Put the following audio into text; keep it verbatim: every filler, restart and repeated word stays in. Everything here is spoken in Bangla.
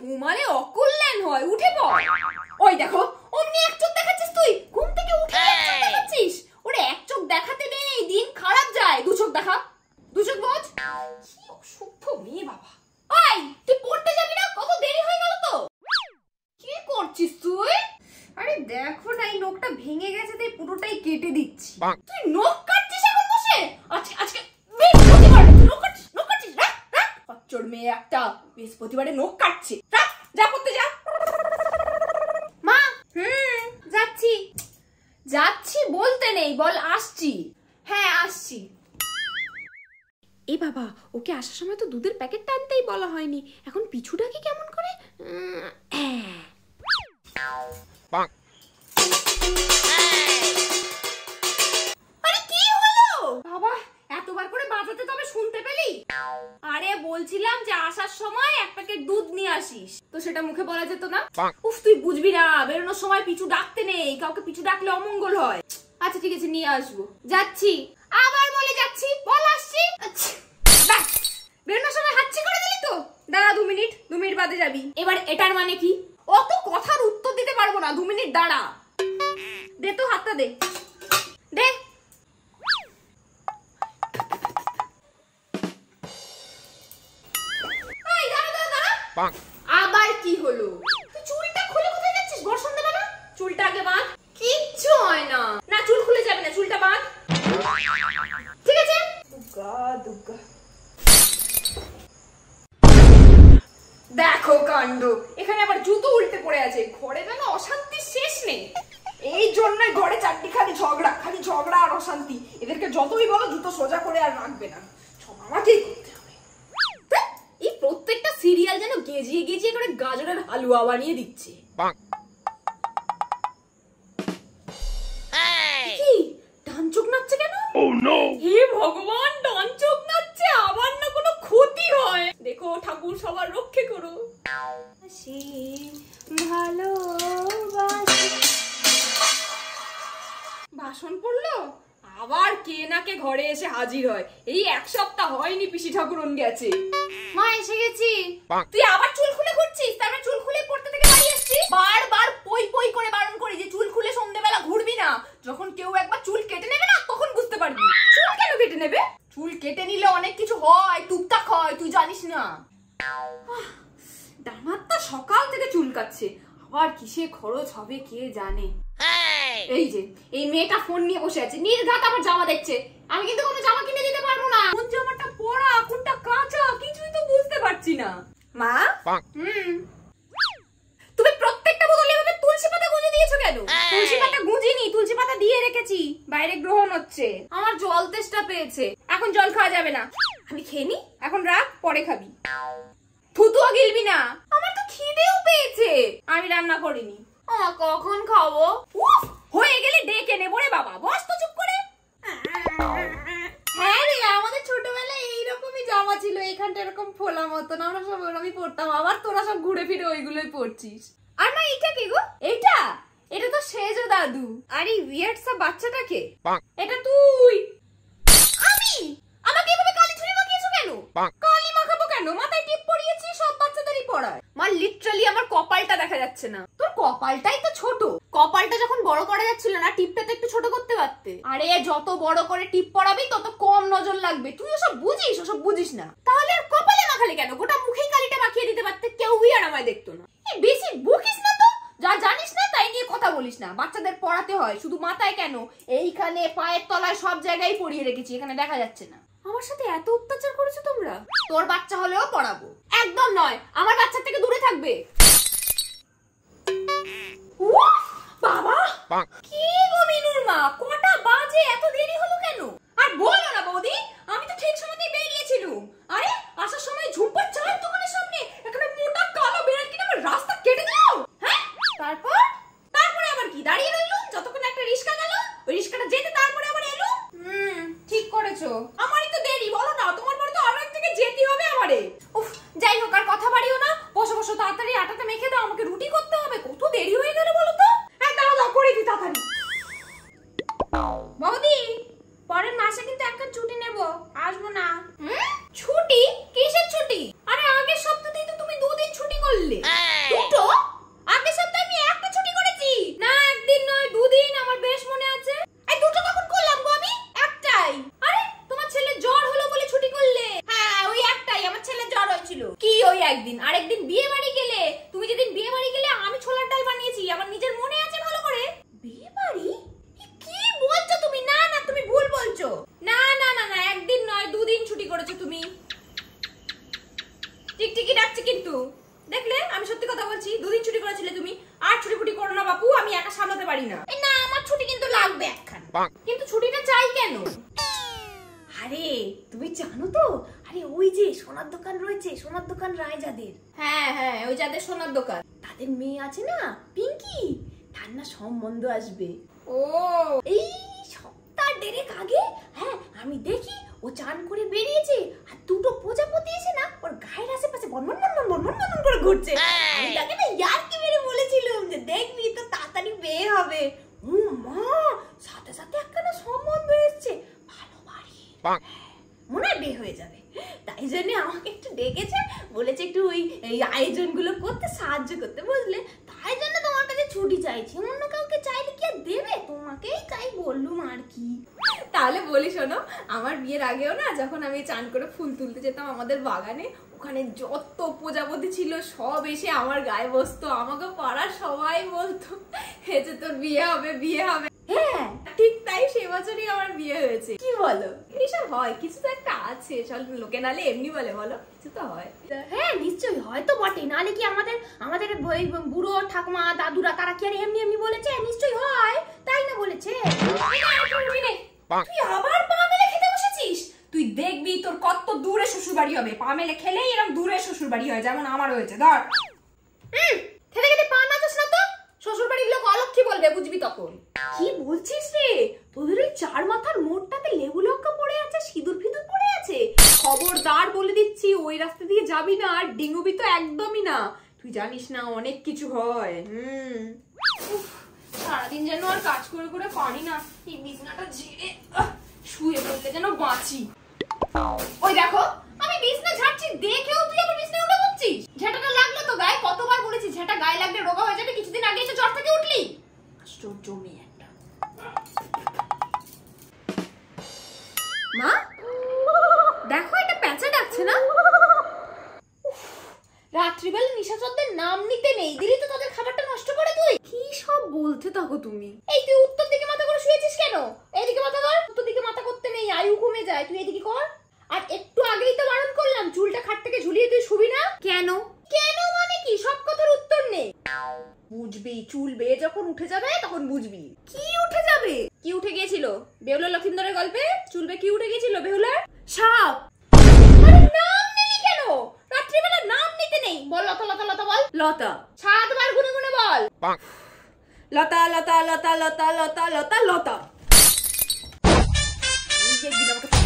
ঘুমালে অকল্যাণ হয়, উঠে পড়। ওই দেখো অমনি এক চোখ দেখাচ্ছিস তুই, ঘুম থেকে উঠে এক চোখ দেখাচ্ছিস। ওরে এক চোখ দেখাতে নেই, দিন খারাপ যায়, দু চোখ দেখা, দু চোখ বোঝ। কি অসভ্য মেয়ে বাবা। ওই তুই পড়তে যাবি না? কত দেরি হয়ে গেল তো। কি করছিস তুই? আরে দেখো না, এই নখটা ভেঙে গেছে, তাই পুরোটাই কেটে দিচ্ছি। তুই নখ কাটছিস এখন বসে? আজকে আজকে বৃহস্পতিবারে তুই নখ কাটছিস, নখ কাটছিস? রাখ রাখ, কচ্চর মেয়ে একটা, বৃহস্পতিবারে নখ কাটছে। রাখ, যা করতে যা। মা, হুম যাচ্ছি। যাচ্ছি বলতে নেই, বল আসছি। হ্যাঁ আসছি। এ বাবা, ওকে আসার সময় তো দুধের প্যাকেট টানতেই বলা হয়নি, এখন পিছুটাকে কেমন করে? আরে কি হলো বাবা, এতবার করে বাজাতে তবে শুনতে পেলি? আরে বলছিলাম যে আসার সময় এক প্যাকেট দুধ নিয়ে আসিস, তো সেটা মুখে বলা যেত না? উফ তুই বুঝবি না, বেরোনোর সময় পিছু ডাকতে নেই, কাউকে পিছু ডাকলে অমঙ্গল হয়। আচ্ছা ঠিক আছে, নিয়ে আসবো। যাচ্ছি। আবার বলে যাচ্ছি, বল আসছি। আচ্ছা বেরোনোর সময় হাঁচি করে দিলি তো, দাঁড়া দু মিনিট, দু মিনিট বাদে যাবি। এবার এটার মানে কি? অত কথার উত্তর দিতে পারবো না, দু মিনিট দাঁড়া। দে তো হাতটা, দে দে। আবার কি হলো? তুই চুলটা খুলে কোথায় যাচ্ছিস ভর সন্ধ্যাবেলা? চুলটা আগে বাঁধ। কিচ্ছু হয় না। না চুল খুলে যাবে না, চুলটা বাঁধ। ঠিক আছে? দুগ্গা দুগ্গা। দেখো কাণ্ড, এখানে আবার জুতো উল্টে পড়ে আছে। ঘরে যেন অশান্তির শেষ নেই। এই জন্যই ঘরে চারটি খালি ঝগড়া, খালি ঝগড়া আর অশান্তি। এদেরকে যতই বলো জুতো সোজা করে আর রাখবে না, সব আমাকেই করতে হবে। এই প্রত্যেকটা সিরিয়াল যেন গেজিয়ে গেজিয়ে করে গাজরের হালুয়া বানিয়ে দিচ্ছে। কি ডান চোখ নাচছে কেন? Oh no! হে ভগবান, ডান চোখ নাচছে, আবার না কোনো ক্ষতি হয়। দেখো ঠাকুর সবার রক্ষে করো। হাসি ভালোবাসি। ভাষণ পড়লো, আবার কে না কে ঘরে এসে হাজির হয়। এই এক সপ্তাহ হয়নি পিসি ঠাকুরন গেছে। মা এসে গেছি। তুই আবার চুল খুলে ঘুরছিস? তারপরে চুল খুলে পড়তে থেকে বাড়ি আসছিস। বারবার পই পই করে বারণ করি যে চুল খুলে সন্ধ্যেবেলা ঘুরবি না। যখন কেউ একবার চুল কেটে নেবে না, তখন বুঝতে পারবি। চুল কেন কেটে নেবে? চুল কেটে নিলে অনেক কিছু হয়, টুকটাক হয়, তুই জানিস না। ডামাতটা সকাল থেকে চুল কাটছে, আবার কিসে খরচ হবে কে জানে। এই যে এই মেয়েটা ফোন নিয়ে বসে আছে, নির্ঘাত আমার জামা দেখছে। আমি কিন্তু কোনো জামা কিনে দিতে পারবো না। কোন জামাটা পরা, কোনটা কাঁচা, কিছুই তো বুঝতে পারছি না। মা, হুম তুমি প্রত্যেকটা বোতলে এভাবে তুলসী পাতা গুঁজে দিয়েছো কেন? তুলসী পাতা গুঁজিনি, তুলসী পাতা দিয়ে রেখেছি, বাইরে গ্রহণ হচ্ছে। আমার জল তেষ্টা পেয়েছে, এখন জল খাওয়া যাবে না। আমি খেয়ে নি, এখন রাখ, পরে খাবি। থুতুও গিলবি না। আমার তো খিদেও পেয়েছে, আমি রান্না করিনি। আ কখন খাবো? উফ, হয়ে গেলে ডেকে নেবো রে বাবা, বস তো চুপ করে। হ্যাঁ রে, আমাদের ছোটবেলায় এইরকমই জামা ছিল, এখানটা এরকম ফোলা মতন, আমরা সব ওরকমই পড়তাম। আবার তোরা সব ঘুরে ফিরে ওইগুলোই পড়ছিস। আর মা এইটা কে গো? এইটা এটা তো সেজো দাদু। আর এই উইয়ার্ড সব বাচ্চাটাকে? এটা তুই। আমি? আমাকে এভাবে কালি ছুরি মাখিয়েছো কেন? কালি মাখাবো কেন? মাথায় টিপ পরিয়েছি, সব বাচ্চাদেরই পড়ায়। মা লিটারালি আমার কপালটা দেখা যাচ্ছে না। তোর কপালটাই তো ছোট। কপালটা যখন বড় করা যাচ্ছিল না, টিপটা তো একটু ছোট করতে পারতে। আরে যত বড় করে টিপ পরাবি তত কম নজর লাগবে। তুই ওসব বুঝিস? ওসব বুঝিস না। তাহলে আর কপালে মাখালি কেন? গোটা মুখেই কালিটা মাখিয়ে দিতে পারতে, কেউই আর আমায় দেখতো না। এই বেশি বকিস না তো, যা জানিস না তাই নিয়ে কথা বলিস না। বাচ্চাদের পড়াতে হয়, শুধু মাথায় কেন, এইখানে পায়ের তলায় সব জায়গায় পরিয়ে রেখেছি, এখানে দেখা যাচ্ছে না। আমার সাথে এত অত্যাচার করেছো তোমরা? তোর বাচ্চা হলেও পড়াবো। একদম নয়, আমার বাচ্চা থেকে দূরে থাকবে। বাবা কি গো মিনুর মা, কটা বাজে, এত দেরি হলো কেন? আর বলো না বৌদি, আমি তো ঠিক সময়তেই বেরিয়েছিলাম। আরে আসার সময় ঝুম্পার চায়ের দোকানের সামনে একটা মোটা কালো বিড়াল কিনে আমার রাস্তা কেটে দাও। হ্যাঁ, তারপর তারপরে আবার কি দাঁড়িয়ে রইলুম যতক্ষণ একটা রিস্কা গেল, ওই রিস্কাটা যেতে তারপরে আবার এলো। হুম ঠিক করেছো, আমারই তো দেরি। বলো না, তোমার পরে তো আরো এক থেকে যেতে হবে আমারে। উফ, যাই হোক আর একদিন, আর একদিন বিয়ে বাড়ি গেলে। তুমি যেদিন বিয়ে বাড়ি গেলে আমি ছোলার ডাল বানিয়েছি, আমার নিজের মনে আছে ভালো করে। বিয়ে বাড়ি? কি বলছো তুমি? না না, তুমি ভুল বলছো। না না না না, একদিন নয় দুদিন ছুটি করেছো তুমি। টিকটিকি ডাকছে কিন্তু, দেখলে আমি সত্যি কথা বলছি, দুদিন ছুটি করেছিলে তুমি। আর ছুটি ফুটি করো না বাপু, আমি একা সামলাতে পারি না। না, আমার ছুটি কিন্তু লাগবে একখান। কিন্তু ছুটিটা চাই কেন? আরে তুমি জানো তো, আরে ওই যে সোনার দোকান রয়েছে, সোনার দোকান রায় যাদের, হ্যাঁ হ্যাঁ ওই যাদের সোনার দোকান, তাদের মেয়ে আছে না পিঙ্কি, তার না সম্বন্ধ আসবে। ও এই সপ্তাহ দেড়েক আগে, হ্যাঁ আমি দেখি ও চান করে বেরিয়েছে, আর দুটো প্রজাপতি এসে না ওর গায়ের আশেপাশে বনবন বনবন বনবন বনবন করে ঘুরছে। আমি তাকে না ইয়ার্কি মেরে বলেছিলাম যে দেখবি তো তাড়াতাড়ি বিয়ে হবে। ও মা, সাথে সাথে একখানা সম্বন্ধ এসছে, ভালো বাড়ি, মনে হয় বিয়ে হয়ে যাবে। তাই জন্য আমাকে একটু ডেকেছে, বলেছে একটু ওই আয়োজন গুলো করতে সাহায্য করতে, বুঝলে? তাই জন্য তোমার কাছে ছুটি চাইছি, অন্য কাউকে চাইলে কি আর দেবে? তোমাকেই চাই বললুম আর কি। তাহলে বলি শোনো, আমার বিয়ের আগেও না যখন আমি চান করে ফুল তুলতে যেতাম আমাদের বাগানে, ওখানে যত প্রজাপতি ছিল সব এসে আমার গায়ে বসতো, আমাকে পাড়ার সবাই বলতো যে তোর বিয়ে হবে বিয়ে হবে। হ্যাঁ ঠিক তাই, সে বছরই আমার বিয়ে হয়েছে। কি বলো, এইসব হয়? কিছু তো একটা আছে, সব লোকে নালে এমনি বলে, বলো কিছু তো হয়। হ্যাঁ নিশ্চয়ই হয় তো বটে, নালে কি আমাদের আমাদের বুড়ো ঠাকুমা দাদুরা তারা কি আর এমনি এমনি বলেছে? নিশ্চয়ই হয়, তাই না বলেছে? তুই আবার পা মেলে খেতে বসেছিস? তুই দেখবি তোর কত দূরে শ্বশুর বাড়ি হবে। পা মেলে খেলেই এরকম দূরে শ্বশুর বাড়ি হয়, যেমন আমার হয়েছে। ধর খেতে খেতে পা নাচস না তো, শ্বশুর বাড়ির লোক অলক্ষী বলবে, বুঝবি তখন। কি বলছিস রে? তোদের ওই চার মাথার মোড়টাতে লেবু লঙ্কা পড়ে আছে, সিঁদুর ফিঁদুর পড়ে আছে। খবরদার বলে দিচ্ছি, ওই রাস্তা দিয়ে যাবি না, আর ডিঙুবি তো একদমই না। তুই জানিস না অনেক কিছু হয়। হুম, সারাদিন যেন আর কাজ করে করে পারি না, এই বিছনাটা ঝেড়ে শুয়ে পড়তে যেন বাঁচি। ওই দেখো আমি বিছনা ঝাড়ছি, দেখেও তুই আমার বিছনায় উঠে পড়ছিস। ঝেঁটাটা লাগলো তো গায়ে, কতবার বলেছি ঝেঁটা গায়ে লাগলে রোগা হয়ে যাবে, কিছুদিন আগেই তো জ্বর থেকে উঠলি। আশ্চর্য মেয়ে একটা। মা দেখো, এটা প্যাঁচা ডাকছে না? রাত্রিবেলা নিশাচরদের নাম নিতে নেই, দিলি তো তাদের খাবারটা নষ্ট করে। তুই কি সব বলতে থাকো তুমি? এই তুই উত্তর দিকে মাথা করে শুয়েছিস কেন? এইদিকে মাথা কর। উত্তর দিকে মাথা করতে নেই, আয়ু কমে যায়। তুই এদিকে কর। আর একটু আগেই তো বারণ করলাম, চুলটা খাট থেকে ঝুলিয়ে তুই শুবি না। কেন? কেন মানে কি? সব কথার উত্তর নেই। বুঝবি, চুল বেয়ে যখন উঠে যাবে তখন বুঝবি। কি উঠে যাবে? কি উঠে গিয়েছিল বেহুলা লক্ষিন্দরের গল্পে? চুল বেয়ে কি উঠে গিয়েছিল বেহুলার? সাপ। আরে নাম নিলি কেন? রাত্রিবেলা নাম নিতে নেই। বল লতা লতা লতা বল। লতা। সাতবার গুনে গুনে বল। লতা লতা লতা লতা লতা লতা লতা।